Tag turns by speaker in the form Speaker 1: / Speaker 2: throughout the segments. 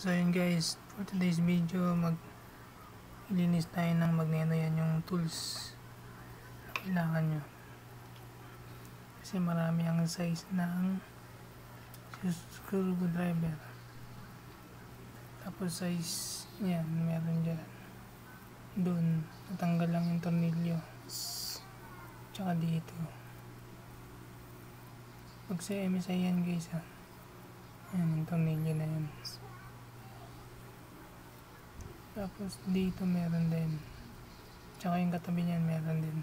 Speaker 1: So yun guys, for today's video maglilinis tayo ng magneto. Yan yung tools na kailangan nyo kasi marami ang size ng screwdriver, tapos size yan meron dyan doon, natanggal lang yung tornilyo tsaka dito. Pag sa MSI yan guys yan yung tornilyo na yan. Tapos dito meron din. Tsaka yung katabi niyan meron din.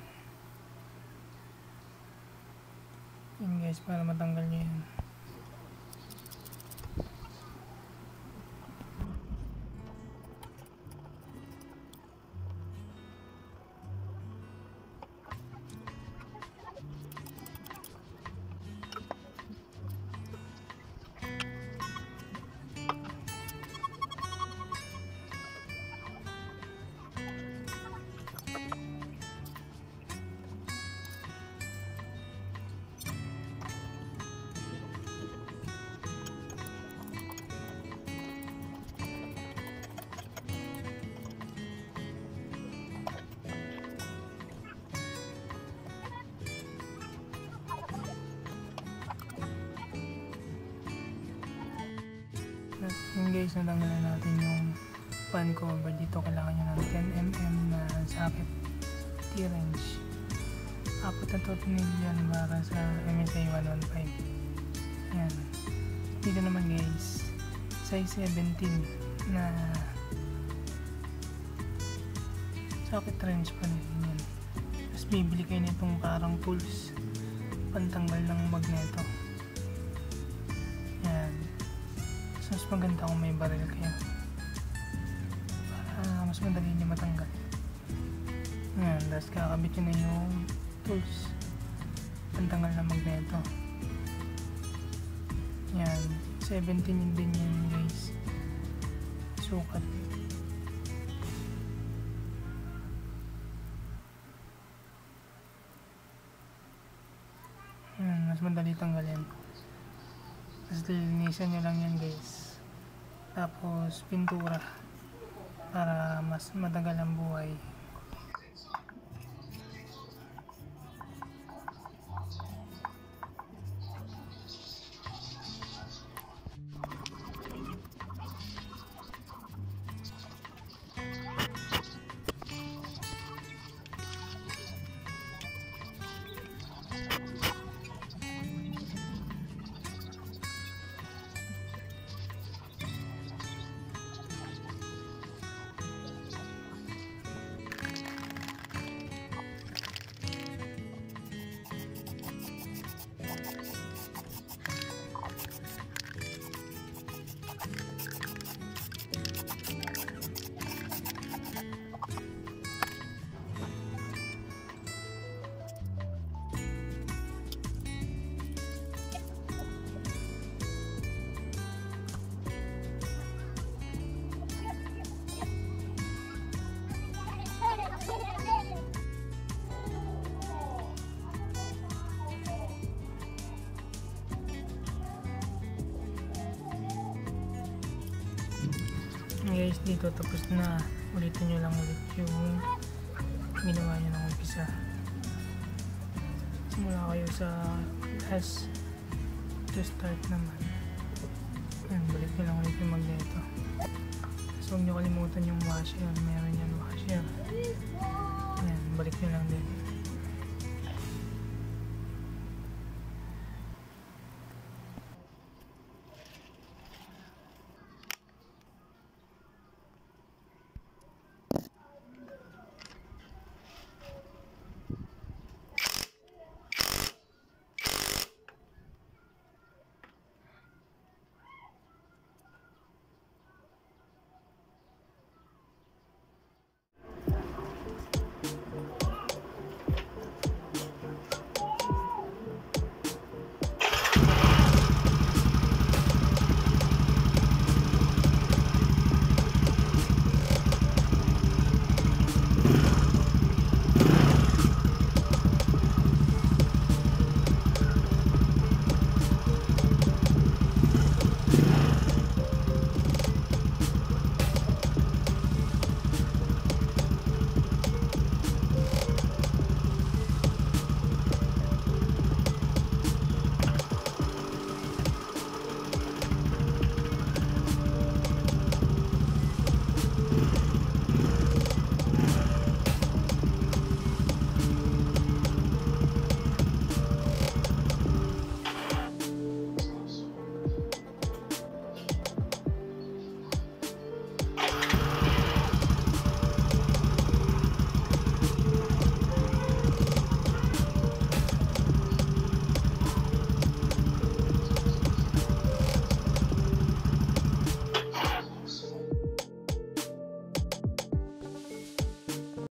Speaker 1: Yun guys, para matanggal niyo yan. Yun guys, natanggalan natin yung fan cover. Dito kailangan nyo ng 10mm na socket T-wrench. Apat na tornilyo yan para sa MSI 115. Yan. Dito naman guys, size 17 na socket wrench pa din yan. Tapos bibili kayo nitong parang tools pantanggal ng magneto. Yan. Mas maganda kung may baril kayo para mas madali niya matanggal. Yan, tapos kakabit nyo na yung tools pantanggal ng magneto. Yan, 17 yun din yan guys, sukat. Yan, mas madali tanggalin. Tapos lilinisan nyo lang yan guys. Tapos pintura para mas matagal ang buhay. Guys, dito tapos na. Ulitin nyo lang ulit yung ginawa nyo ng umpisa. Simula kayo sa last to start naman. Yan, balik nyo lang ulit yung magneto. So huwag nyo kalimutan yung washer. Meron yan washer. Yan, balik nyo lang din.